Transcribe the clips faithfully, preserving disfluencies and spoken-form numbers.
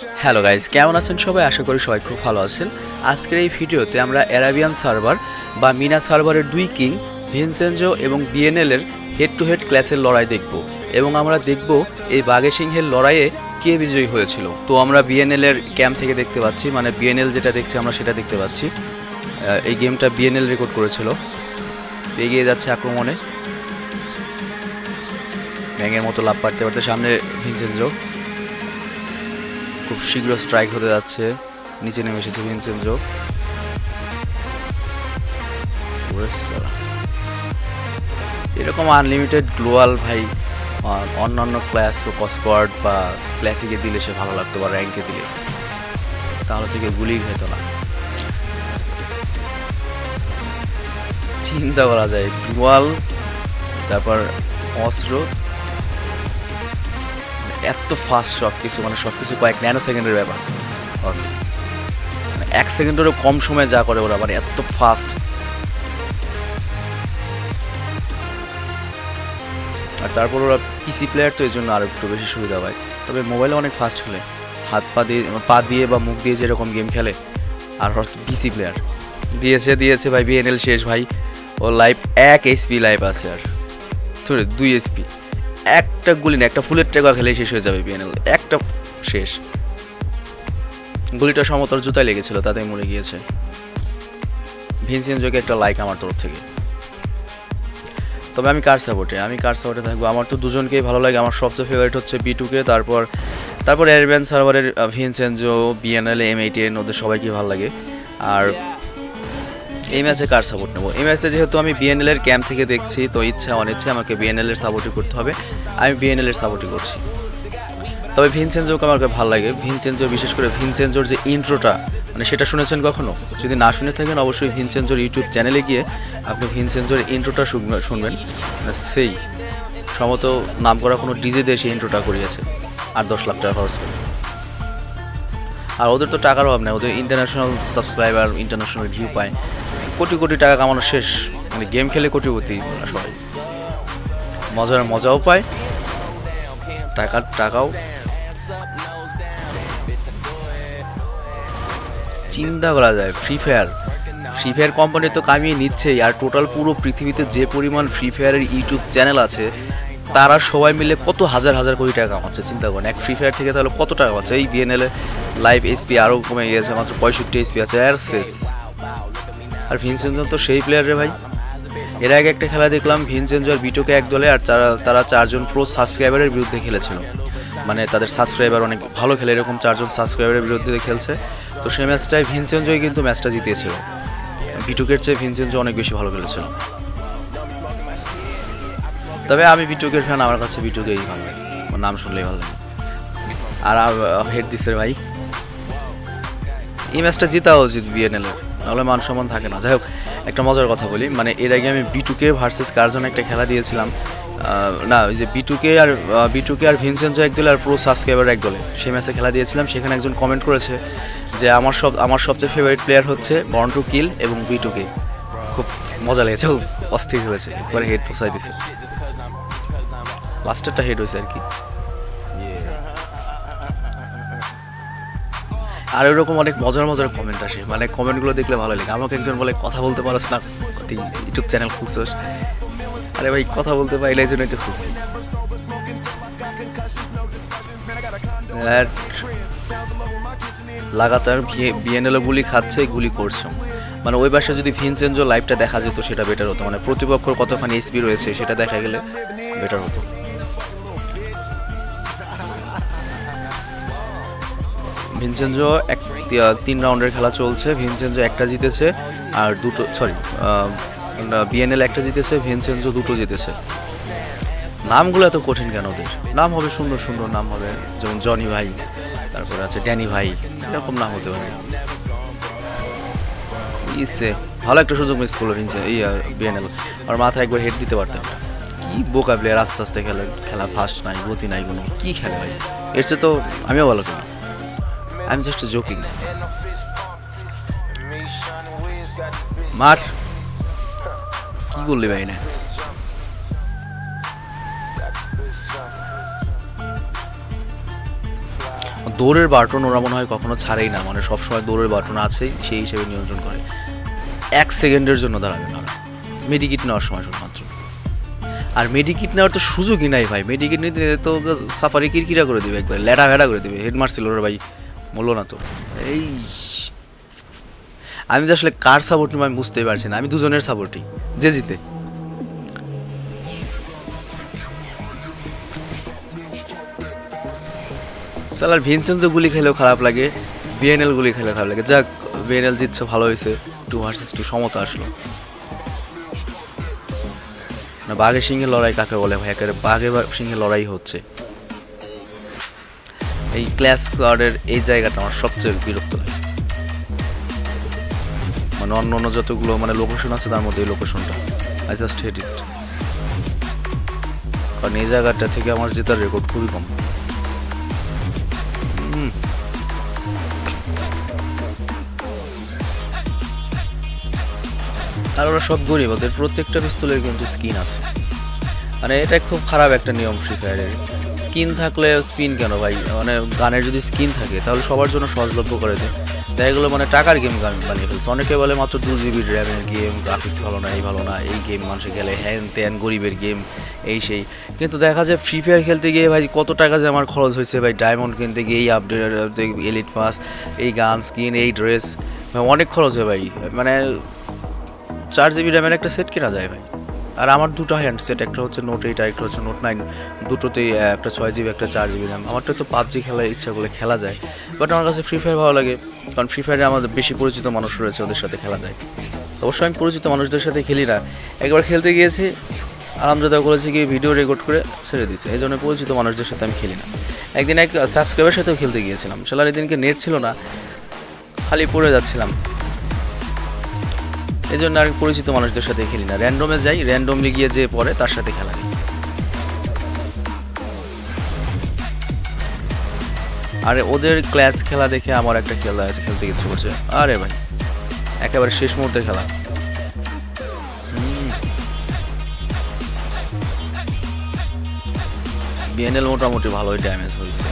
Hello guys, কেমন আছেন সবাই? আশা করি সবাই খুব ভালো আছেন। আজকের এই ভিডিওতে আমরা অ্যারাবিয়ান সার্ভার বা মিনা সার্ভারের দুই কিং ভিনসেনজো এবং বিএনএল এর হেড টু হেড ক্লাসের লড়াই দেখব এবং আমরা দেখব এই বাঘে সিংহের লড়াইয়ে কে বিজয়ী হয়েছিল। তো আমরা বিএনএল এর ক্যাম্প থেকে দেখতে পাচ্ছি, মানে বিএনএল যেটা দেখছি আমরা সেটা দেখতে পাচ্ছি। এই গেমটা বিএনএল রেকর্ড করেছিল। এগিয়ে যাচ্ছে আক্রমণে, ব্যাঙের মতো লাভ পারতে পারতে সামনে ভিনসেনজো খুব শীঘ্র স্ট্রাইক হতে যাচ্ছে। নিচে নেমে এসেছে ভিনসেনজো। এরকম আনলিমিটেড গ্লোয়াল ভাই অন্যান্য ক্লাস স্কোয়াড বা ক্লাসিকে দিলে সে ভালো লাগতো, বা র্যাঙ্কে দিলে, তাহলে থেকে গুলি খেত না। চিন্তা করা যায় গ্লোয়াল, তারপর অস্ত্র, এত ফাস্ট সব কিছু, মানে সব কিছু কয়েক ন্যানো সেকেন্ডের ব্যাপার। মানে এক সেকেন্ডেরও কম সময়ে যা করে ওরা, মানে এত ফাস্ট। আর তারপর ওরা পিসি প্লেয়ার, তো এই জন্য আরও একটু বেশি সুবিধা পায়। তবে মোবাইলে অনেক ফাস্ট খেলে, হাত পা দিয়ে পা দিয়ে বা মুখ দিয়ে যেরকম গেম খেলে। আর পিসি প্লেয়ার দিয়েছে দিয়েছে ভাই, বিএনএল শেষ ভাই। ও লাইফ এক এইচপি লাইফ আছে, আর ধরে দুই এইচপি, একটা গুলি না, একটা ফুলের টেকা খেলে শেষ হয়ে যাবে বিএনএল, একটা শেষ। গুলিটা সমতর জুতায় লেগেছিল, তাতেই মরে গিয়েছে। ভিনসেনজোকে একটা লাইক আমার তরফ থেকে। তবে আমি কার সাপোর্টে আমি কার সাপোর্টে থাকবো, আমার তো দুজনকেই ভালো লাগে। আমার সবচেয়ে ফেভারিট হচ্ছে বি টু কে, তারপর তারপর অ্যারাবিয়ান সার্ভারের ভিনসেনজো, বিএনএল, এম এইটিন, ওদের সবাইকে ভালো লাগে। আর এই ম্যাচে কার সাপোর্ট নেবো? এই ম্যাচে যেহেতু আমি বিএনএল এর ক্যাম্প থেকে দেখছি, তো ইচ্ছা অনিচ্ছে আমাকে বিএনএল এর সাপোর্টই করতে হবে। আমি বিএনএল এর সাপোর্টই করছি। তবে ভিনসেনজোকে আমার ভালো লাগে। ভিনসেনজো, বিশেষ করে ভিনসেনজোর যে ইন্ট্রোটা, মানে সেটা শুনেছেন কখনো? যদি না শুনে থাকেন অবশ্যই ভিনসেনজোর ইউটিউব চ্যানেলে গিয়ে আপনি ভিনসেনজোর ইন্ট্রোটা শুনবেন। সেই সম্ভবত নাম করা কোনো ডিজে দিয়ে সেই ইন্ট্রোটা করিয়েছে, আর দশ লাখ টাকা খরচ করে। আর ওদের তো টাকার অভাব নেই, ওদের ইন্টারন্যাশনাল সাবস্ক্রাইবার, ইন্টারন্যাশনাল ভিউ পায়, কোটি কোটি টাকা কামানো শেষ। মানে গেম খেলে কোটিপতি সবাই, মজার মজাও পায়, টাকার টাকাও। চিন্তা করা যায়, Free Fire Free Fire company তো কামিয়ে নিচ্ছেই, আর টোটাল পুরো পৃথিবীতে যে পরিমাণ ফ্রি ফায়ারের ইউটিউব চ্যানেল আছে, তারা সবাই মিলে কত হাজার হাজার কোটি টাকা কামাচ্ছে। চিন্তা করেন, এক ফ্রি ফায়ার থেকে তাহলে কত টাকা পাচ্ছে। এই বিএনএল লাইভ এইচপি আরও কমে গিয়েছে, মাত্র পঁয়ষট্টি এইচপি আছে, আর শেষ। আর ভিনসেনজো তো সেই প্লেয়ার রে ভাই। এর আগে একটা খেলা দেখলাম, ভিনসেনজো আর বিটোকে এক দলে, আর তারা তারা চারজন প্রো সাবস্ক্রাইবারের বিরুদ্ধে খেলেছিল। মানে তাদের সাবস্ক্রাইবার অনেক ভালো খেলে, এরকম চারজন সাবস্ক্রাইবারের বিরুদ্ধে খেলছে। তো সেই ম্যাচটায় ভিনসেনজোই কিন্তু ম্যাচটা জিতিয়েছিল। বিটুকের চেয়ে ভিনসেনজো অনেক বেশি ভালো খেলেছিল। তবে আমি বিটুকের ফ্যান, আমার কাছে বিটুকেই ভালো লাগে, নাম শুনলেই ভালো লাগে। আর হেড দিচ্ছে ভাই, এই ম্যাচটা জিতা উচিত বিএনএল এর, নাহলে মান সম্মান থাকে না। যাই হোক, একটা মজার কথা বলি, মানে এর আগে আমি বিটুকে ভার্সেস কার্জন একটা খেলা দিয়েছিলাম না, ওই যে বিটুকে আর বিটুকে আর ভিনসেনজো এক দলে, আর প্রো সাবস্ক্রাইবার এক দলে, সেই ম্যাচে খেলা দিয়েছিলাম। সেখানে একজন কমেন্ট করেছে যে আমার সব আমার সবচেয়ে ফেভারিট প্লেয়ার হচ্ছে বর্ন টু কিল এবং বিটুকে। খুব মজা লেগেছে, অস্থির হয়েছে, একবারে হেড ফসাই দিছে। লাস্টেরটা হেড হয়েছে আর কি। আর ওরকম অনেক মজার মজার কমেন্ট আসে, মানে কমেন্টগুলো দেখলে ভালো লাগে। আমাকে একজন বলে, কথা বলতে পারছ না, ইউটিউব চ্যানেল খুলছোস? আরে ভাই, কথা বলতে পারলে এই জন্যই তো খুলছি। লাগাতার বিএনএল গুলি খাচ্ছে, গুলি করছে। মানে ওই পাশে যদি ভিনসেনজো লাইভটা দেখা যেত সেটা বেটার হতো, মানে প্রতিপক্ষর কতখানি এইচপি রয়েছে সেটা দেখা গেলে বেটার হতো। ভিনসেনজো এক তিন রাউন্ডের খেলা চলছে, ভিনসেনজো একটা জিতেছে আর দুটো, সরি বিএনএল একটা জিতেছে, ভিনসেনজো দুটো জিতেছে। নামগুলো এত কঠিন কেন ওদের? নাম হবে সুন্দর সুন্দর নাম হবে, যেমন জনি ভাই, তারপরে আছে ড্যানি ভাই, এরকম নাম হতে পারে। ইসে ভালো একটা সুযোগ মিস করলো ভিনসেন, এই বিএনএল। আর মাথায় একবার হেড দিতে পারতাম। কি বোকা প্লেয়ার, আস্তে আস্তে খেলে, খেলা ফাস্ট নাই, গতি নাই কোনো, কি খেলে ভাই। এর চেয়ে তো আমিও ভালো খেলি। I am just joking. মার, কি করলি ভাই? না দৌড়ের বাটন ওরা মনে হয় কখনো ছাড়েই না, মানে সবসময় দৌড়ের বাটন আছেই, সেই হিসেবে নিয়ন্ত্রণ করে। এক সেকেন্ডের জন্য দাঁড়াবে না মেডিকিট নেওয়ার সময় শুধুমাত্র। আর মেডিকিট নেওয়ার তো সুযোগই নাই ভাই, মেডিকিট নিতে তো সাফারি কিরকিরা করে দেবে, একবার ল্যাটা ভেড়া করে দেবে। হেড মারছিল ওরা ভাই, বললো না তো। এই আমি যে আসলে কার সাপোর্ট নিব আমি বুঝতেই পারছি না, আমি দুজনের সাপোর্টই, যে জিতে। সালার ভিনসেন্সো গুলি খেলেও খারাপ লাগে, বিএনএল গুলি খেলে খারাপ লাগে। যাক বিএনএল জিতছে, ভালো হয়েছে, টু ভার্সেস টু সমতা আসলো না। বাঘে সিংহে লড়াই কাকে বলে ভাই, একেবারে বাঘে সিংহে লড়াই হচ্ছে। এই ক্লাস স্কোয়াডের এই জায়গাটা আমার সবচেয়ে বিরক্ত লাগে, মানে অন্য অন্য যতগুলো মানে লোকেশন আছে তার মধ্যে এই লোকেশনটা আই জাস্ট হেট ইট। কারণ এই জায়গাটা থেকে আমার জেতার রেকর্ড খুবই কম। আর ওরা সব গরিব, ওদের প্রত্যেকটা পিস্তলের কিন্তু স্কিন আছে, মানে এটা খুব খারাপ একটা নিয়ম ফ্রি ফায়ারের। স্কিন থাকলে স্পিন কেন ভাই, মানে গানের যদি স্কিন থাকে তাহলে সবার জন্য সহজলভ্য করে দেয়। তাই এগুলো মানে টাকার গেম গান বানিয়ে ফেলছে। অনেকে বলে মাত্র দু জিবি র্যামের গেম, গ্রাফিক্স ভালো না, এই ভালো না, এই গেম মানুষে খেলে হ্যান ত্যান গরিবের গেম এই সেই। কিন্তু দেখা যায় ফ্রি ফায়ার খেলতে গিয়ে ভাই কত টাকা যে আমার খরচ হয়েছে ভাই, ডায়মন্ড কিনতে গিয়ে এই আপডেট, এলিট পাস, এই গান স্কিন, এই ড্রেস, অনেক খরচ হয় ভাই। মানে চার জিবি র্যামের একটা সেট কেনা যায় ভাই। আর আমার দুটো হ্যান্ডসেট, একটা হচ্ছে নোট এইট আর একটা হচ্ছে নোট নাইন, দুটোতেই একটা ছয় জিবি একটা চার জিবি র্যাম। আমারটা তো পাবজি খেলার ইচ্ছা করলে খেলা যায়, বাট আমার কাছে ফ্রি ফায়ার ভালো লাগে, কারণ ফ্রি ফায়ারে আমাদের বেশি পরিচিত মানুষ রয়েছে, ওদের সাথে খেলা যায়। অবশ্যই আমি পরিচিত মানুষদের সাথে খেলি না, একবার খেলতে গিয়েছি আলহামদুলিল্লাহ করেছি কি ভিডিও রেকর্ড করে ছেড়ে দিয়েছে, এই জন্য পরিচিত মানুষদের সাথে আমি খেলি না। একদিন এক সাবস্ক্রাইবের সাথেও খেলতে গিয়েছিলাম, সেলার এদিনকে নেট ছিল না, খালি পড়ে যাচ্ছিলাম, এই জন্য আর পরিচিত মানুষদের সাথে খেলি না। র্যান্ডমে যাই, র্যান্ডমলি গিয়ে যে পড়ে তার সাথে খেলা নেই। আরে ওদের ক্লাস খেলা দেখে আমার একটা খেলা আছে, খেলতে ইচ্ছে করছে। আরে ভাই একেবারে শেষ মুহূর্তে খেলা, বিএনএল মোটামুটি ভালোই ড্যামেজ হয়েছে,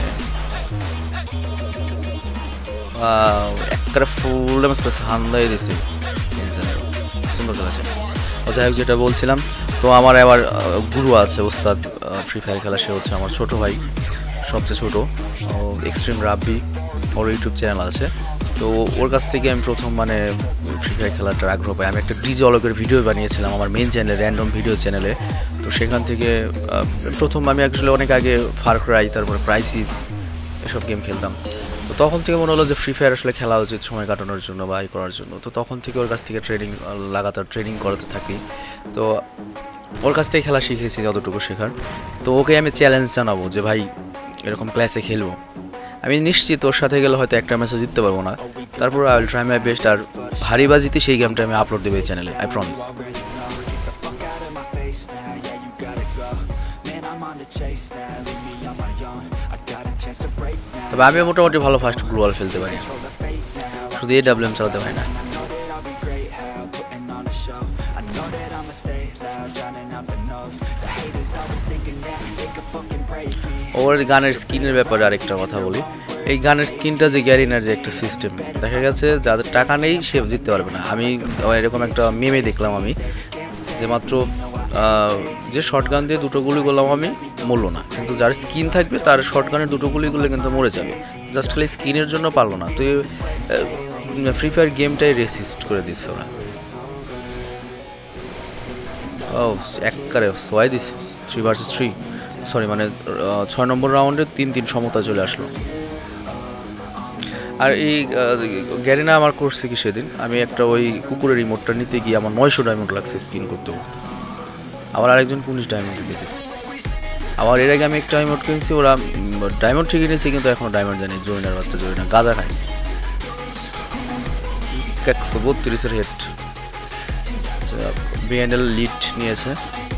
একটা ফুল ড্যামেজ করেছে, হান্দাই দিয়েছে, সুন্দর খেলেছে। ও যাই হোক, যেটা বলছিলাম, তো আমার আবার গুরু আছে ওস্তাদ ফ্রি ফায়ার খেলা, সে হচ্ছে আমার ছোটো ভাই, সবচেয়ে ছোটো, এক্সট্রিম রাব্বি, ওর ইউটিউব চ্যানেল আছে। তো ওর কাছ থেকে আমি প্রথম মানে ফ্রি ফায়ার খেলাটার আগ্রহ পাই। আমি একটা ডিজে অলকের ভিডিও বানিয়েছিলাম আমার মেন চ্যানেলে, র্যান্ডম ভিডিও চ্যানেলে। তো সেখান থেকে প্রথম আমি অ্যাকচুয়ালি অনেক আগে ফার ক্রাই, তারপরে ক্রাইসিস এসব গেম খেলতাম। তো তখন থেকে মনে হলো যে ফ্রি ফায়ার আসলে খেলা উচিত সময় কাটানোর জন্য বা ই করার জন্য। তো তখন থেকে ওর কাছ থেকে ট্রেনিং লাগাতার ট্রেনিং করাতে থাকি। তো ওর কাছ থেকে খেলা শিখেছি যতটুকু শেখার। তো ওকে আমি চ্যালেঞ্জ জানাবো যে ভাই এরকম ক্লাসে খেলবো, আমি নিশ্চিত ওর সাথে গেলে হয়তো একটা ম্যাচও জিততে পারবো না, তারপর I will try my best. আর হারিবাজিতে সেই গেমটা আমি আপলোড দেবো এই চ্যানেলে, আই প্রমিস। তবে আমি মোটামুটি ভালো ফার্স্ট গ্লোয়াল ফেলতে পারি, শুধু এ ডাব্লিউ এম চালাতে পারি না। ওর গানের স্কিনের ব্যাপারে আরেকটা কথা বলি, এই গানের স্কিনটা যে গ্যারিনার যে একটা সিস্টেম, দেখা গেছে যাদের টাকা নেই সে জিততে পারবে না। আমি এরকম একটা মেমে দেখলাম আমি, যে মাত্র যে শর্ট গান দিয়ে দুটো গুলি করলাম আমি, মরলো না, কিন্তু যার স্কিন থাকবে তার শর্ট গানের দুটো গুলি করলে কিন্তু মরে যাবে, জাস্ট খালি স্কিনের জন্য পারলো না। তো ফ্রি ফায়ার গেমটাই রেসিস্ট করে দিচ্ছে ওরা। ও একবারে সোয়াই দিছে, থ্রি ভার্সেস থ্রি, সরি মানে ছয় নম্বর রাউন্ডে তিন তিন সমতা চলে আসলো। আর এই গ্যারিনা আমার করছে কি সেদিন, আমি একটা ওই কুকুরের রিমোটটা নিতে গিয়ে আমার নয়শো ডায়মন্ড লাগছে স্পিন করতে করতে, আবার আরেকজন পুলিশ ডায়মন্ড দিতেছে। আবার এর আগে আমি একটা ডায়মন্ড কিনছি, ওরা ডায়মন্ড ঠিকই নিয়েছে কিন্তু এখনো ডায়মন্ড জানি, জরিনার বাচ্চা জরিনা গাঁজা খায়। একশো বত্রিশের হেড, বিএনএল লিড নিয়েছে।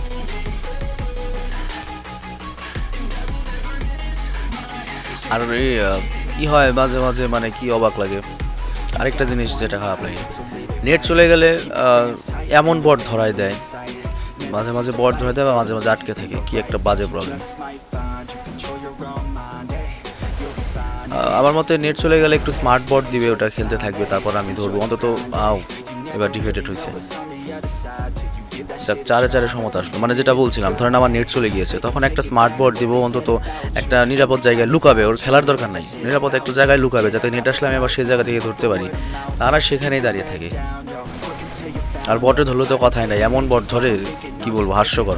আর এই কি হয় মাঝে মাঝে, মানে কি অবাক লাগে, আরেকটা জিনিস যেটা খারাপ লাগে, নেট চলে গেলে এমন বট ধরায় দেয়, মাঝে মাঝে বট ধরে দেয় বা মাঝে মাঝে আটকে থাকে, কি একটা বাজে প্রবলেম। আমার মতে নেট চলে গেলে একটু স্মার্ট বোর্ড দিবে, ওটা খেলতে থাকবে, তারপর আমি ধরবো অন্তত। আও এবার ডিফেটেড হয়েছে, চারে চারে সমতা আসলো। মানে যেটা বলছিলাম, ধরেন আমার নেট চলে গিয়েছে, তখন একটা স্মার্ট বোর্ড দিব, অন্তত একটা নিরাপদ জায়গায় লুকাবে, ওর খেলার দরকার নাই, নিরাপদ একটা জায়গায় লুকাবে, যাতে নেট আসলে আমি আবার সেই জায়গা থেকে ধরতে পারি। তারা সেখানেই দাঁড়িয়ে থাকে। আর বটে ধরলে তো কথাই নাই, এমন বট ধরে কি বলবো, হাস্যকর।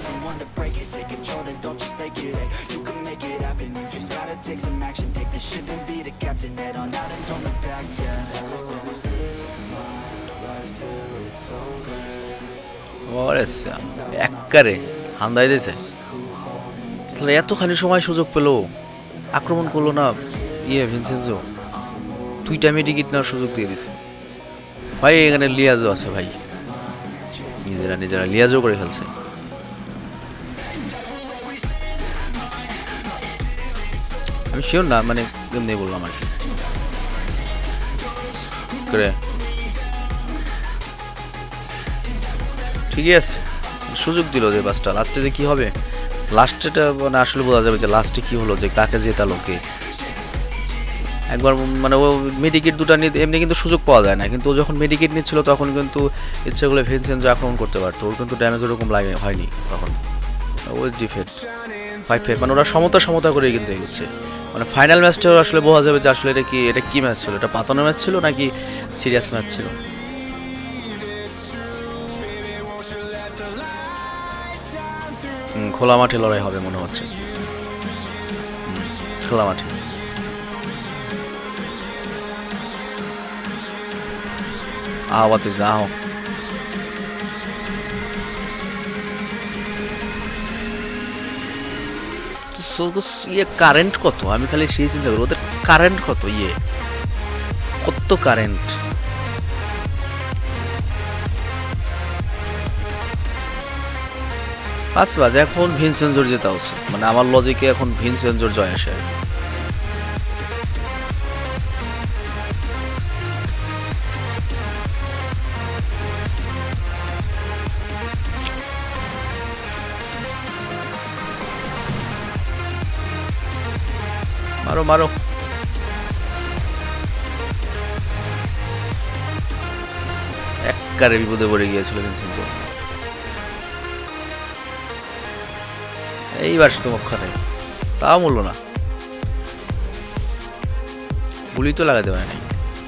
একবারে হান্দাই দিয়েছে, তাহলে এতখানি সময় সুযোগ পেলো, আক্রমণ করলো না ইয়ে ভিনসেনজো, দুইটা মেডিকেট নেওয়ার সুযোগ দিয়ে দিছে ভাই। এখানে লিয়াজো আছে ভাই, নিজেরা নিজেরা লিয়াজো করে ফেলছে। আমি শিওর না, মানে এমনি বললাম আর কি করে। ঠিকই আছে, সুযোগ দিল যে বাসটা, লাস্টে যে কি হবে, লাস্টেটা মানে আসলে বোঝা যাবে যে লাস্টে কি হলো, যে কাকে জেতালো কে। একবার মানে ও মেডিকেট দুটা নিয়ে এমনি কিন্তু সুযোগ পাওয়া যায় না, কিন্তু ও যখন মেডিকেট নিচ্ছিল তখন কিন্তু ইচ্ছা করলে ভিনসেনজো আক্রমণ করতে পারতো, ওর কিন্তু ড্যামেজ ওরকম লাগে হয়নি তখন। ও ডিফেট ফাইভ ফাইভ, মানে ওরা সমতা সমতা করেই কিন্তু এগোচ্ছে। মানে ফাইনাল ম্যাচটা আসলে বোঝা যাবে যে আসলে এটা কি, এটা কি ম্যাচ ছিল, এটা পাতানো ম্যাচ ছিল নাকি সিরিয়াস ম্যাচ ছিল। খোলা মাঠে লড়াই হবে মনে হচ্ছে, খোলা মাঠে। Ah what is now? ইয়ে কারেন্ট কত, আমি খালি সেই চিন্তা করি ওদের কারেন্ট কত, ইয়ে কত কারেন্ট। পাঁচ বাজে, এখন ভিনসেনজোর জেতা উচিত, মানে আমার লজিকে এখন ভিনসেনজোর জয় আসে। মারো মারো, একবারে বিপদে পড়ে গিয়েছিল ভিনসেনজো। এইবার তো মুখখানে তাও মূল্য না, গুলি তো লাগাতে পারে নাই।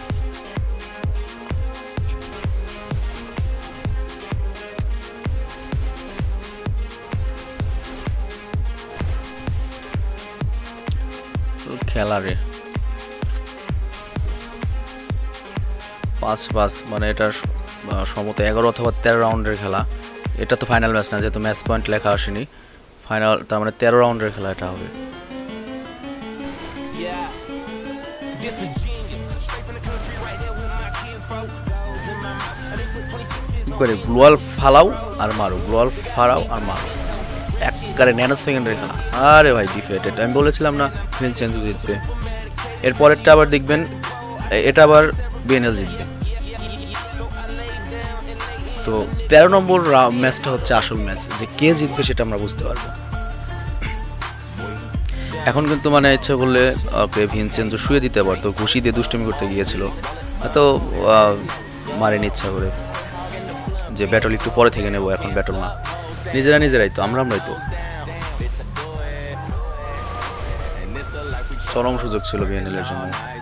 খেলা রে পাঁচ পাঁচ, মানে এটা সম্ভবত এগারো অথবা তেরো রাউন্ডের খেলা। এটা তো ফাইনাল ম্যাচ না, যেহেতু ম্যাচ পয়েন্ট লেখা আসেনি, ফাইনাল তার মানে তেরো রাউন্ডের খেলা এটা হবে। গ্লোয়াল ফালাও আর মারো, গ্লোয়াল ফালাও আর মারো, একবারে ন্যানো সেকেন্ডের খেলা। আরে ভাই ডিফেটেড, আমি বলেছিলাম না ভিনসেনজো জিতবে। এরপরেরটা আবার দেখবেন, এটা আবার বিএনএল জিতবে। তো তেরো নম্বর ম্যাচটা হচ্ছে আসল ম্যাচ, যে কে জিতবে সেটা আমরা বুঝতে পারবো। এখন কিন্তু মানে ইচ্ছা করলে ওকে ভিনসেনজো শুয়ে দিতে পারতো, ঘুষি দিয়ে দুষ্টুমি করতে গিয়েছিল, এত মারেনি ইচ্ছা করে যে ব্যাটল একটু পরে থেকে নেবো, এখন ব্যাটল না, নিজেরা নিজেরাই তো, আমরা আমরাই তো। চরম সুযোগ ছিল বিএনএল এর জন্য।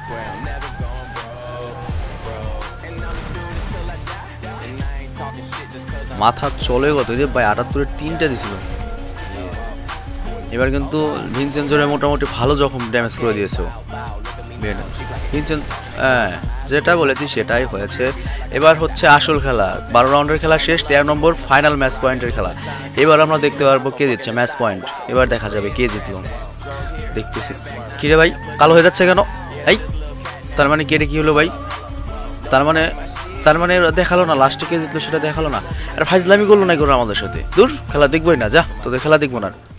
মাথা চলে গত যে ভাই, আটাত্তরের তিনটা দিছিল। এবার কিন্তু ভিনসেনজোরে মোটামুটি ভালো যখন ড্যামেজ করে দিয়েছে ভিনসেন, হ্যাঁ যেটা বলেছি সেটাই হয়েছে। এবার হচ্ছে আসল খেলা, বারো রাউন্ডের খেলা শেষ, তেরো নম্বর ফাইনাল ম্যাচ পয়েন্টের খেলা। এবার আমরা দেখতে পারবো কে জিতছে, ম্যাচ পয়েন্ট। এবার দেখা যাবে কে জিতলো, দেখতেছি। কিরে ভাই কালো হয়ে যাচ্ছে কেন? এই তার মানে কেটে কি হলো ভাই? তার মানে তার মানে দেখালো না লাস্টে কে জিতলো, সেটা দেখালো না। আর ফাইজলামি করলো না করে আমাদের সাথে, দূর খেলা দেখবোই না, যা তোদের খেলা দেখবো না।